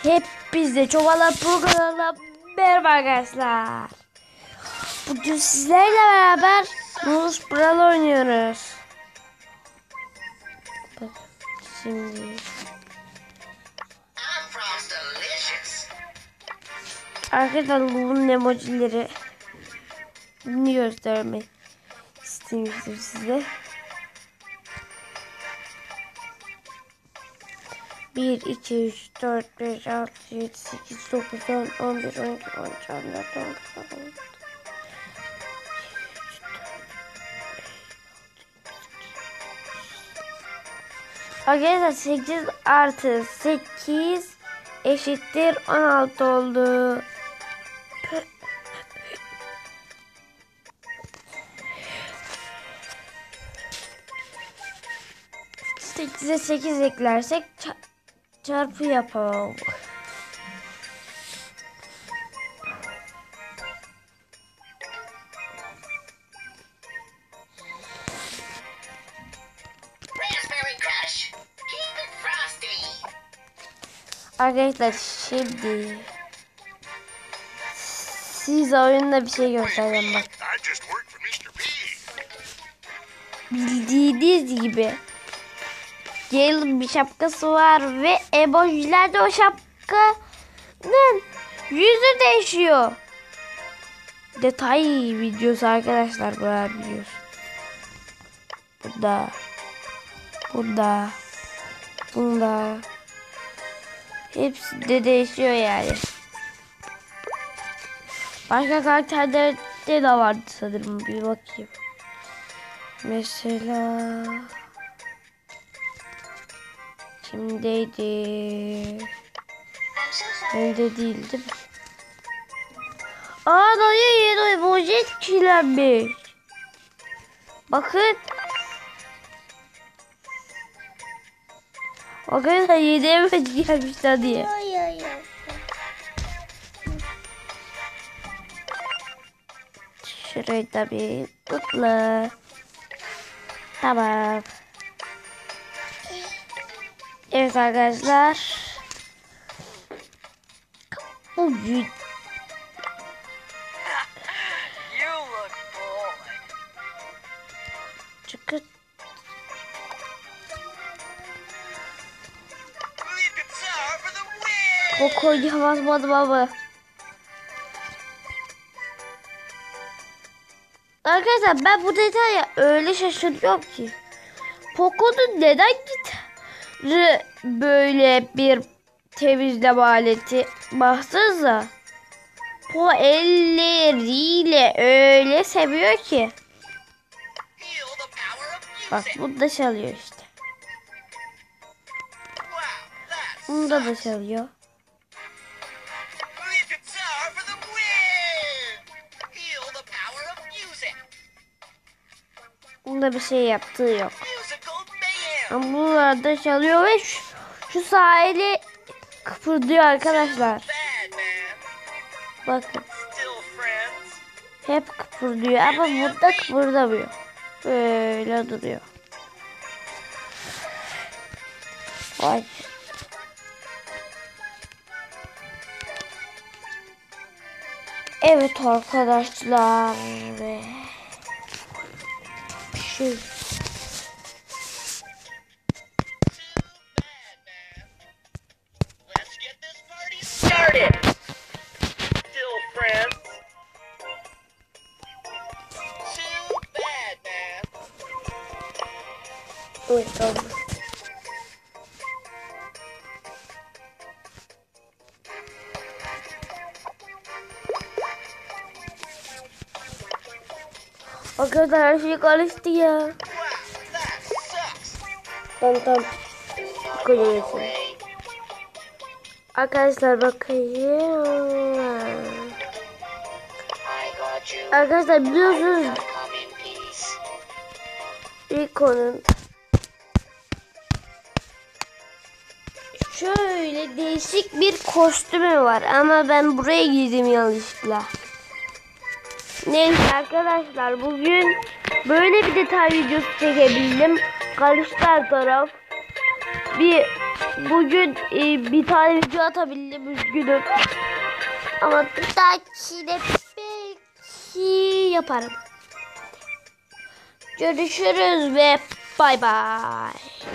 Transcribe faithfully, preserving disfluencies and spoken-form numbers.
Hep bizde Çobanlar programına merhaba arkadaşlar. Bugün sizlerle beraber Nurus Brawl oynuyoruz. Bak şimdi. Arkadaşlar bunun emojileri bunu göstermek istemiştim size. bir, iki, üç, dört, beş, altı, yedi, sekiz, dokuz, on, on bir, on iki, on üç, on dört, on beş, on altı. Arkadaşlar sekiz artı sekiz eşittir on altı oldu. sekize sekiz eklersek çarpı yapalım. Arkadaşlar şimdi siz oyunda bir şey göstereceğim bak. Bildiğiniz gibi Gale'ın bir şapkası var ve emojilerde o şapkanın yüzü değişiyor. Detay videosu arkadaşlar, böyle biliyorsun. Burada, burada, bunda. Hepsi de değişiyor yani. Başka karakterlerde de vardı sanırım. Bir bakayım. Mesela kimdeydi? Bende değildi. Aa, dayı yeni emoji etkilenmiş. Bakın. Arkadaşlar yeni emoji gelmişler diye. Şurayı da bir tutla. Tamam. Evet arkadaşlar. Bugün çıkıt. Koko'yu basmadım ama. Arkadaşlar ben bu detaya öyle şaşırıyorum ki. Poco'nun neden gitarı böyle bir temizleme aleti? Baksanıza. Po elleriyle öyle seviyor ki. Bak bu da çalıyor işte. Bunda da çalıyor. Bunda bir şey yaptığı yok. Ama buralarda çalıyor ve şu, şu sahili kıpırdıyor arkadaşlar. Bakın. Hep kıpırdıyor ama burada kıpırdamıyor. Böyle duruyor. Vay. Evet arkadaşlar. Şu. Evet, tamam. Arkadaşlar her şey karıştı ya. Tamam tamam. Koyuyorsun. Arkadaşlar bakayım. Arkadaşlar biliyorsunuz Rico'nun şöyle değişik bir kostümü var ama ben buraya giydim yanlışlıkla. Neyse arkadaşlar, bugün böyle bir detay videosu çekebildim. Karıştı her taraf. Bir Bugün e, bir tane video atabildim, üzgünüm. Ama bir dahakine belki yaparım. Görüşürüz ve bay bay.